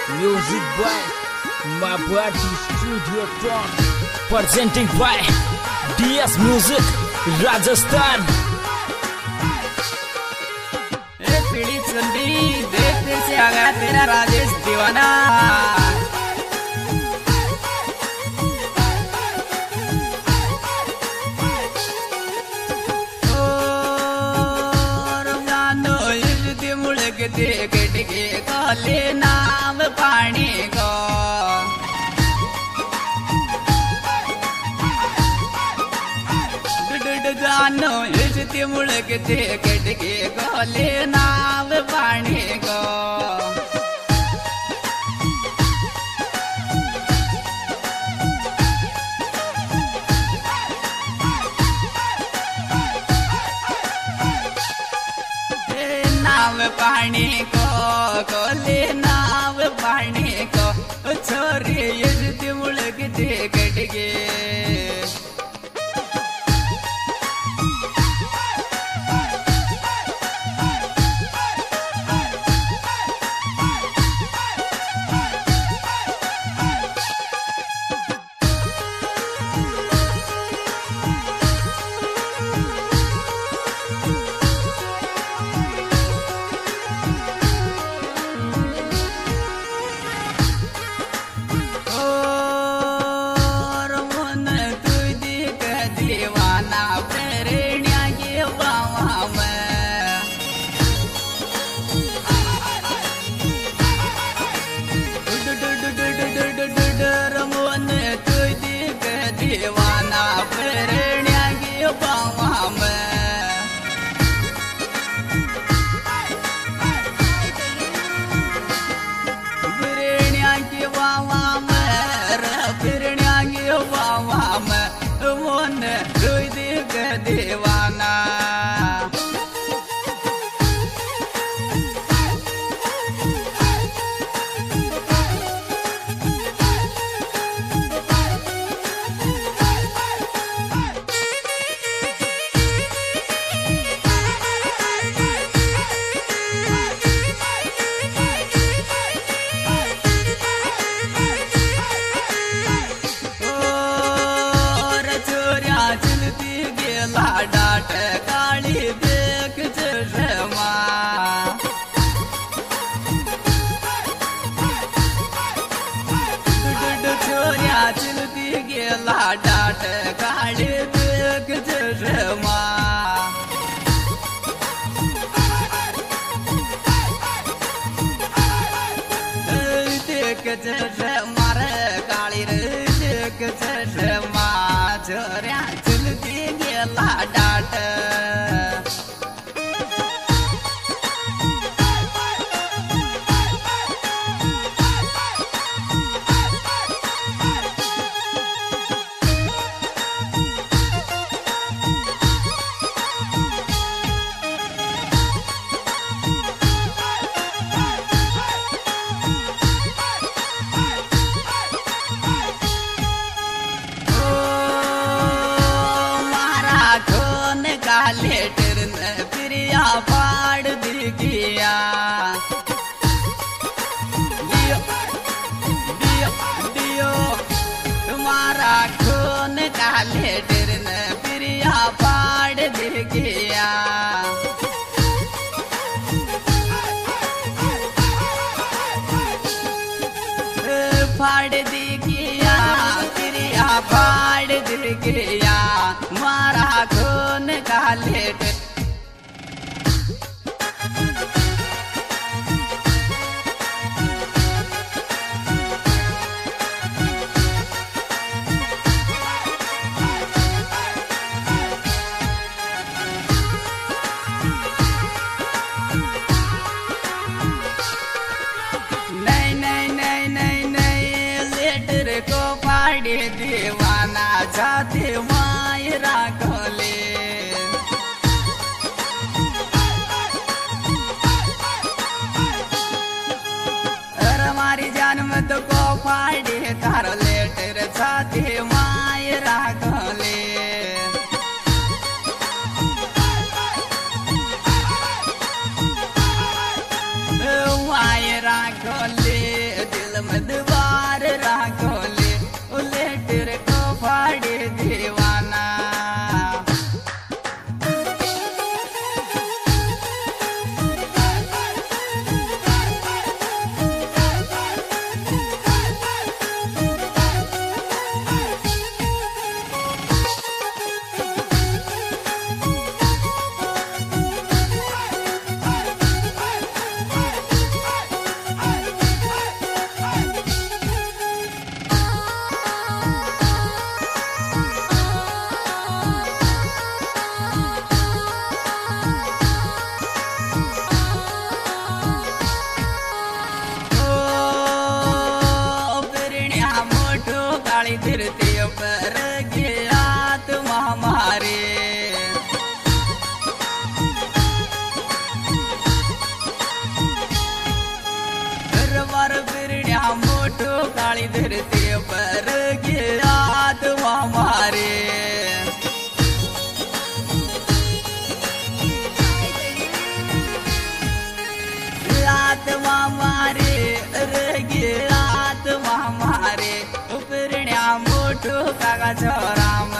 Music by Mabati Studio Talk, presenting by DS Music, Rajasthan. पीड़ी चुंडी देखते से आ गया तेरा राजेश दीवाना। मुड़क दे गटके काले नाम पानी को जानो इजती मुड़क दे गटके काले नाम पानी को पानी को कोले नाव पानी को छोरी यजती मुड़क दे गटके दीवाना प्रेरणा की बावा में प्रेरणा की बावा में प्रेरणा की बावा में मन रुदिक दीवाना डाट काली देख चश्मा छोरिया चलती गेला डाट काली देख चश्मा देख चश्मा रे काली रे देख चश्मा छोरिया चलती गेला डाट लेटर ने प्रिया पाड़ दिया दियो दियो दियो तुम्हारा खून का लेटर ने प्रिया पाड़ दिया फाड़ दिया प्रिया फाड़ दिया मारा खून का लेटर को पाड़े दीवाना जाते मायरा कोले हमारी जान में तो को पाड़े तार लेटर जाते मायरा कोले मायरा कोले मोटो काली धरती पर गया आत्मा मारे आत्मा मारे रगे आत्मा मारे उपरण्या मोटो काका छोराम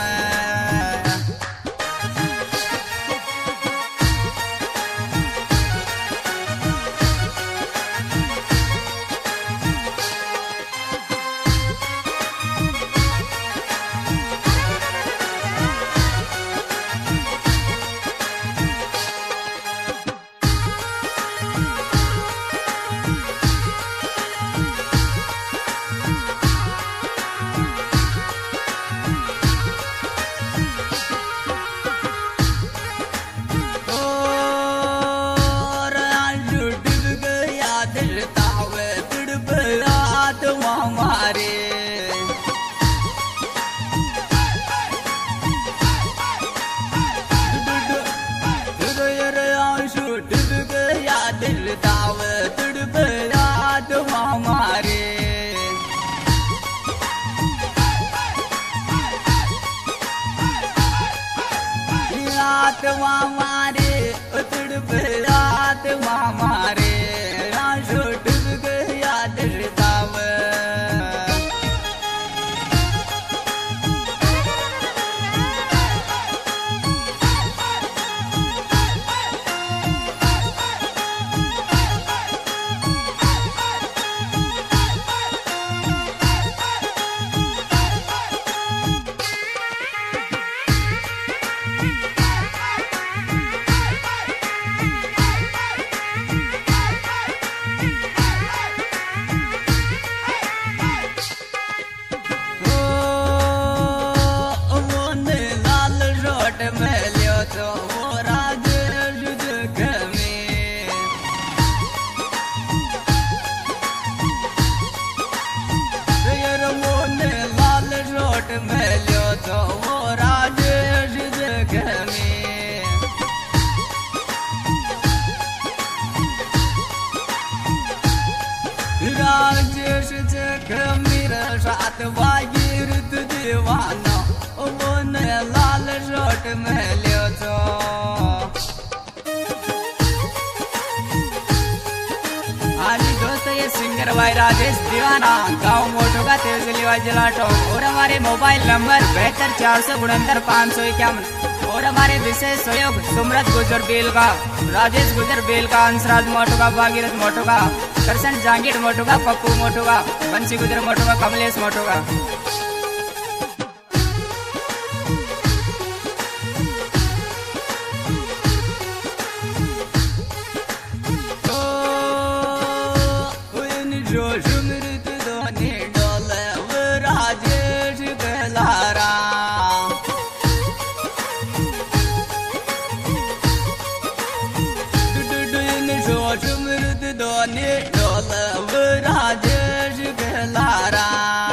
आत्मा मारे तड़प आत्मा मारे राशो डूब गया दर्दाव राजेश जखमीर सात वागिरत दीवाना मन लाल शर्ट में लियो तो आज दोस्त ये सिंगर भाई राजेश दीवाना गाँव मोटो का तेजली जिला टोक और हमारे मोबाइल नंबर 72 और हमारे विशेष सहयोग सुमरत गुजर बेल का राजेश गुजर बेल का अंशराज मोटो का भागीरथ मोटो का करसन जांगीर मोटो का पप्पू मोटो का बंसी गुजर मोटो का कमलेश मोटो का राजेश गहलारा